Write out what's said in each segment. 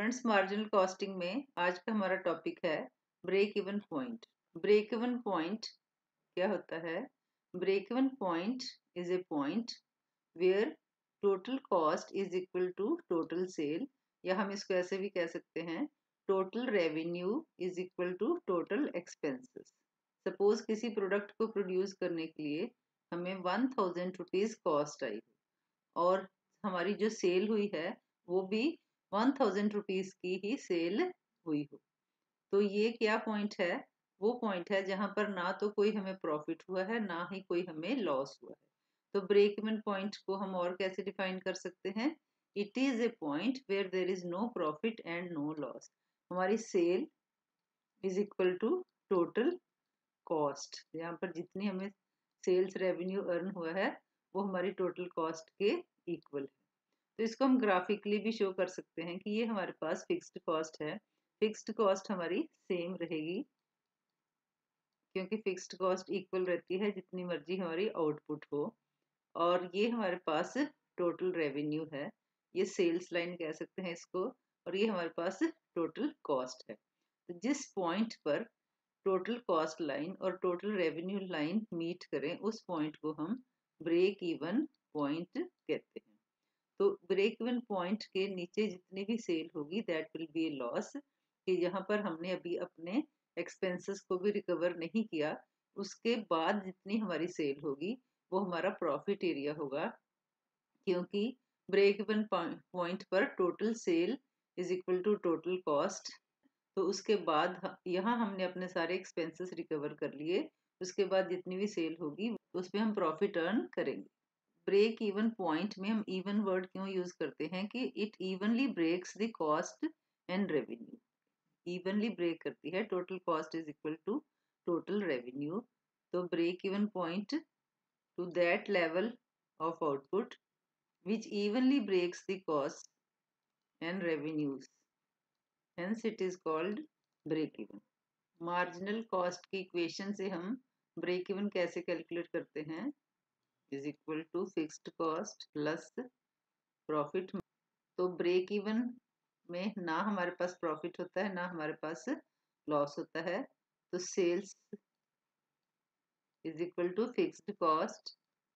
Students, marginal costing में आज का हमारा टॉपिक है break even point. Break even point क्या होता है? Break even point is a point where total cost is equal to total sale, या हम इसको ऐसे भी कह सकते हैं total revenue is equal to total expenses. Suppose किसी प्रोडक्ट को प्रोड्यूस करने के लिए हमें 1000 रुपीज कॉस्ट आई और हमारी जो सेल हुई है वो भी 1000 रुपीज की ही सेल हुई हो, तो ये क्या पॉइंट है? वो पॉइंट है जहां पर ना तो कोई हमें प्रॉफिट हुआ है ना ही कोई हमें लॉस हुआ है। तो ब्रेक इवन पॉइंट को हम और कैसे डिफाइन कर सकते हैं? It is a point where there is no profit and no loss. हमारी sale is equal to total cost, यहाँ पर जितनी हमें सेल्स रेवेन्यू अर्न हुआ है वो हमारी टोटल कॉस्ट के इक्वल है। तो इसको हम ग्राफिकली भी शो कर सकते हैं कि ये हमारे पास फिक्स्ड कॉस्ट है। फिक्स्ड कॉस्ट हमारी सेम रहेगी क्योंकि फिक्स्ड कॉस्ट इक्वल रहती है जितनी मर्जी हमारी आउटपुट हो। और ये हमारे पास टोटल रेवेन्यू है, ये सेल्स लाइन कह सकते हैं इसको, और ये हमारे पास टोटल कॉस्ट है। तो जिस पॉइंट पर टोटल कॉस्ट लाइन और टोटल रेवेन्यू लाइन मीट करें उस पॉइंट को हम ब्रेक इवन पॉइंट कहते हैं। तो ब्रेक इवन पॉइंट के नीचे जितनी भी सेल होगी that will be a loss, कि जहां पर हमने अभी अपने एक्सपेंसेस को भी रिकवर नहीं किया, उसके बाद जितनी हमारी सेल होगी वो हमारा प्रॉफिट एरिया होगा, क्योंकि ब्रेक इवन पॉइंट पर total sale is equal to total cost. तो उसके बाद यहाँ हमने अपने सारे एक्सपेंसेस रिकवर कर लिए, उसके बाद जितनी भी सेल होगी उस पर हम प्रॉफिट अर्न करेंगे। ब्रेक इवन पॉइंट में हम इवन वर्ड क्यों यूज करते हैं? कि it evenly breaks the cost and revenue. Evenly break करती है, total cost is equal to total revenue. तो break even point to that level of output which evenly breaks the cost and revenues, hence it is called break even. Marginal cost की equation से हम break even कैसे calculate करते हैं? Is equal to fixed cost plus profit. तो break even में ना हमारे पास प्रॉफिट होता है ना हमारे पास लॉस होता है, तो sales is equal to fixed cost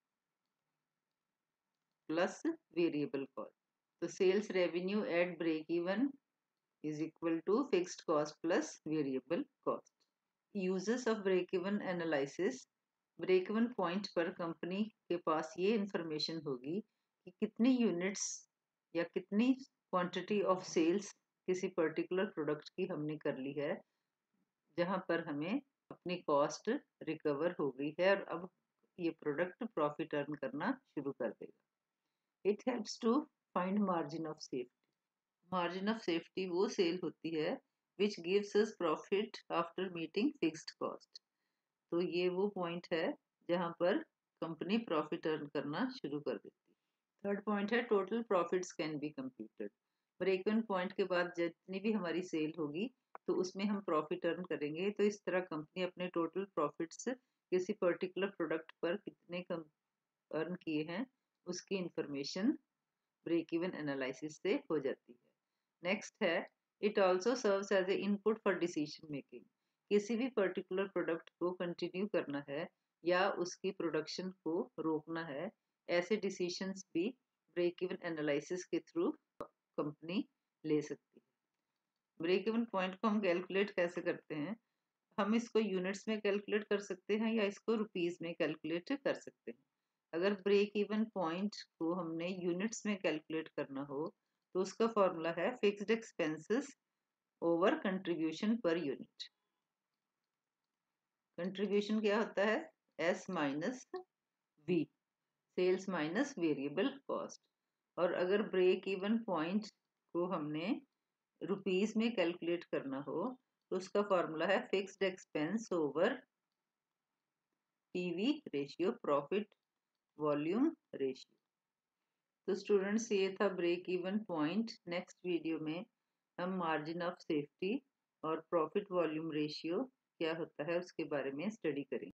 plus variable cost. तो sales revenue at break even is equal to fixed cost plus variable cost. Uses of break even analysis. Break even point पर company के पास ये information होगी कि कितनी units या कितनी क्वांटिटी ऑफ सेल्स किसी पर्टिकुलर प्रोडक्ट की हमने कर ली है, जहां पर हमें अपनी कॉस्ट रिकवर हो गई है और अब ये प्रोडक्ट प्रॉफिट अर्न करना शुरू कर देगा। It helps to find margin of safety. Margin of safety वो सेल होती है which gives us profit after meeting fixed cost. तो ये वो पॉइंट है जहां पर कंपनी प्रॉफिट अर्न करना शुरू कर देती है। थर्ड पॉइंट है total profits can be computed. Break even point के बाद जितनी भी हमारी सेल होगी तो उसमें हम प्रॉफिट अर्न करेंगे, तो इस तरह कंपनी अपने टोटल प्रॉफिट्स किसी पर्टिकुलर प्रोडक्ट पर कितने अर्न किए हैं उसकी इंफॉर्मेशन ब्रेक इवन एनालिसिस से हो जाती है। नेक्स्ट है it also serves as a input for decision making. किसी भी पर्टिकुलर प्रोडक्ट को कंटिन्यू करना है या उसकी प्रोडक्शन को रोकना है, ऐसे डिसीजंस भी ब्रेक इवन एनालिसिस के थ्रू कंपनी ले सकती है। ब्रेक इवन पॉइंट को हम कैलकुलेट कैसे करते हैं? हम इसको यूनिट्स में कैलकुलेट कर सकते हैं या इसको रुपीस में कैलकुलेट कर सकते हैं। अगर ब्रेक इवन पॉइंट को हमने यूनिट्स में कैलकुलेट करना हो तो उसका फॉर्मूला है fixed expenses over contribution per unit. Contribution क्या होता है? S minus V, sales minus variable cost. और अगर ब्रेक इवन पॉइंट को हमने रुपीस में कैलकुलेट करना हो तो उसका फॉर्मूला है fixed expense over PV ratio, profit volume ratio. तो स्टूडेंट्स, ये था break even point. Next video में हम मार्जिन ऑफ सेफ्टी और प्रॉफिट वॉल्यूम रेशियो क्या होता है उसके बारे में स्टडी करेंगे।